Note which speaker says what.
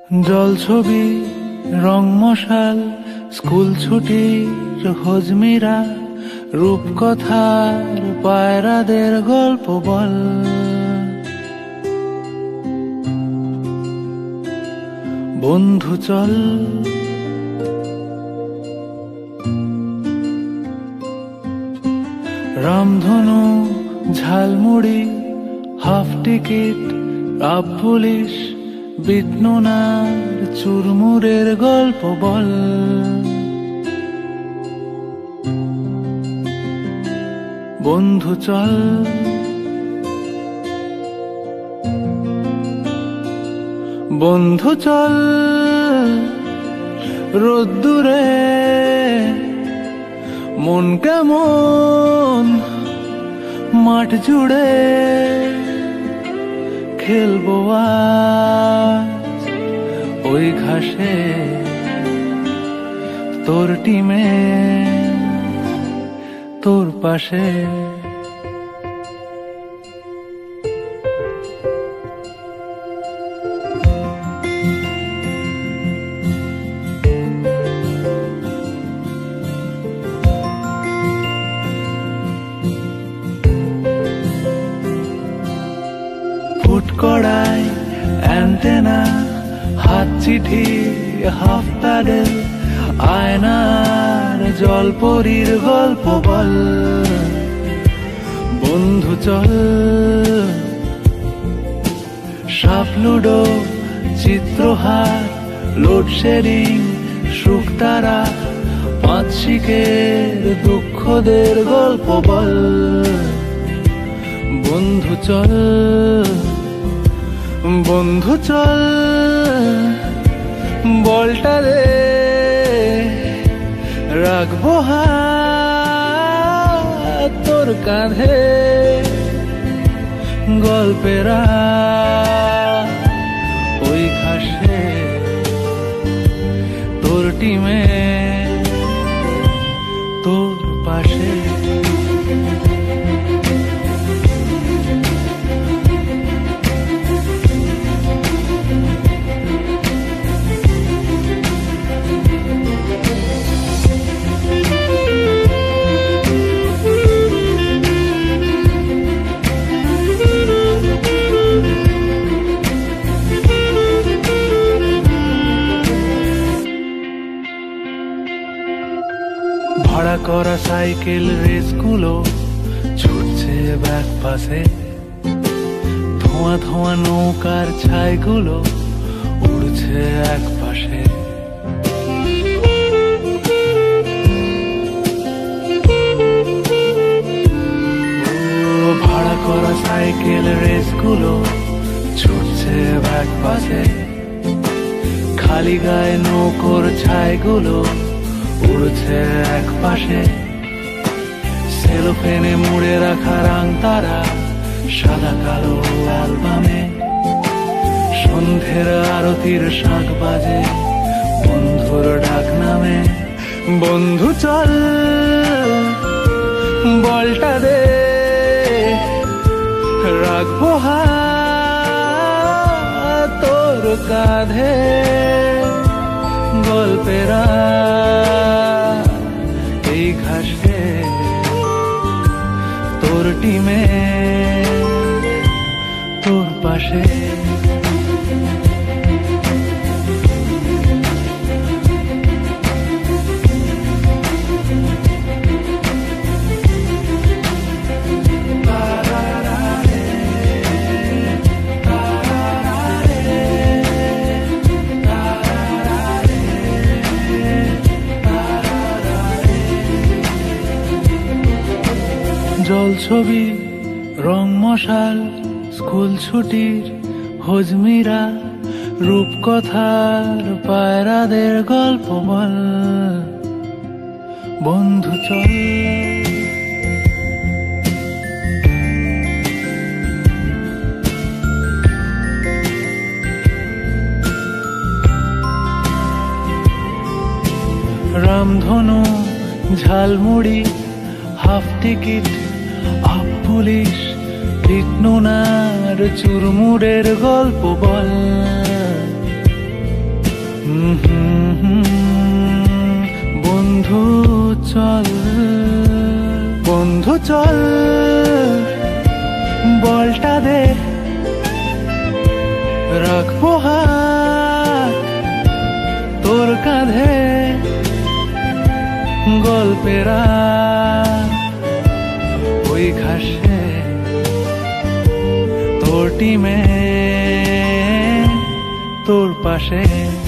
Speaker 1: জলছবি রং মশাল স্কুল ছুটির হজমিরা রূপকথার পায়রাদের গল্প বল। বন্ধু চল রামধনু jhalmuri half ticket up police বিটনুনার চুরমুরের গল্প বল। বন্ধু চল বন্ধু চল রোদ্দুরে মন কেমন মাঠ জুড়ে খেলবো আজ ওই ঘাসে তোর টিমে তোর পাশে। কড়াই অ্যান্টেনা হাত চিঠি হাফ প্যাডেল আয়নার জলপরীর গল্প বল। বন্ধু চল সাপ লুডো চিত্রহার লোডশেডিং শুকতারা পাঁচ শিকের দুঃখদের গল্প বল। বন্ধু চল বন্ধু চল বলটা রে রাখবো হাত তোর কাঁধে গল্পেরা ওই ঘাসে তোর টিমে তোর পাশে। ভাড়া করা সাইকেল রেসগুলো ছুটছে ব্যাক পাশে, ধোঁয়া ধোঁয়া নৌকার ছাইগুলো উড়ছে এক পাশে। ভাড়া করা সাইকেল রেসগুলো ছুটছে ব্যাক পাশে, খালি গায়ে নৌকোর ছাইগুলো উড়ছে এক পাশে। সেলোফেনে মুড়ে রাখা রাং তারা সাদা কালো অ্যালবামে, সন্ধ্যের আরতির শাঁখ বাজে বন্ধুর ডাক নামে। বন্ধু চল বলটা দে রাখবো হাত তোর কাঁধে গল্পেরা এই ঘাসে তোর টিমে তোর পাশে। জলছবি রং মশাল স্কুল ছুটির হজমিরা রূপকথার পায়রাদের গল্প বল। বন্ধু চল রামধনু jhalmuri half ticket up police বিটনুনার চুরমুরের গল্প বল। বন্ধু চল, বন্ধু চল, বলটা দে, রাখবো হাত তোর কাঁধে, গল্পেরা ওই ঘাসে তোর টিমে তোর পাশে।